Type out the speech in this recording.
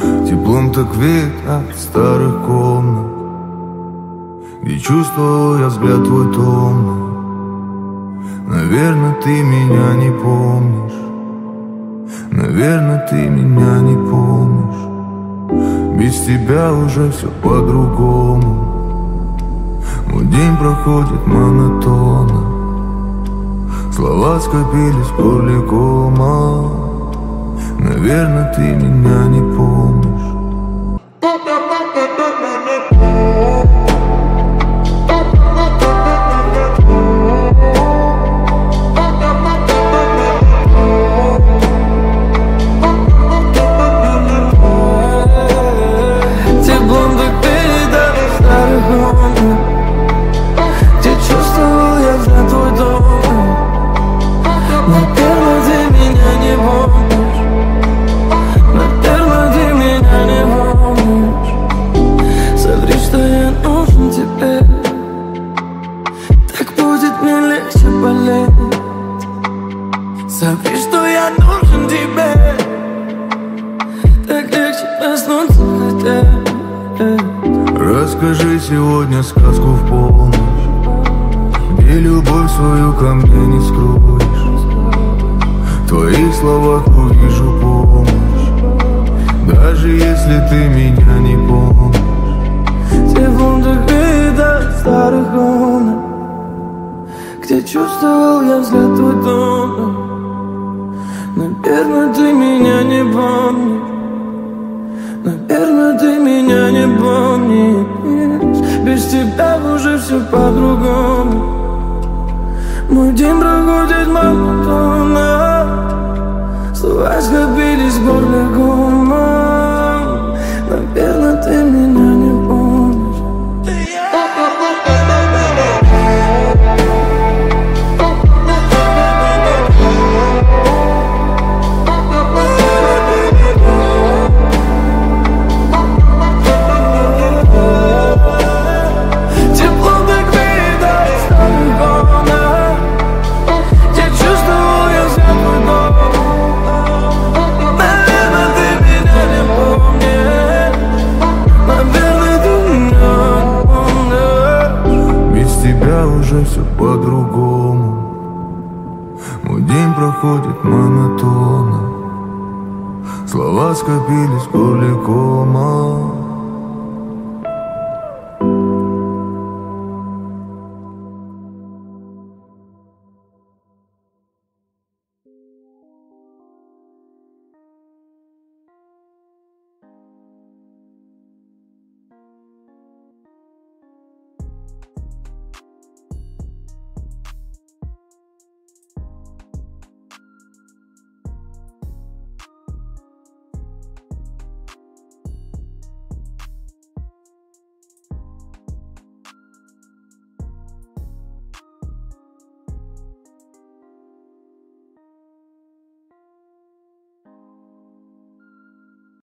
Теплом так веет от старых комнат, где чувствовал я взгляд твой томный. Наверное, ты меня не помнишь, наверное, ты меня не помнишь. Без тебя уже все по-другому. Мой день проходит монотонно, слова скопились в горле кома. Наверное, ты меня не помнишь. Соври, что я нужен тебе. Так легче проснуться хотя. Расскажи сегодня сказку в полночь, где любовь свою ко мне не скроешь. В твоих словах увижу помощь, даже если ты меня не помнишь. Телефон так веет от старых комнат, где чувствовал я взгляд твой томный. Наверное, ты меня не помнишь, наверное, ты меня не помнишь. Без тебя уже все по-другому. Мой день проходит монотонно, слова скопились в горле комом. Наверное, ты меня не помнишь. Уже все по-другому. Мой день проходит монотонно, слова скопились в горле кома.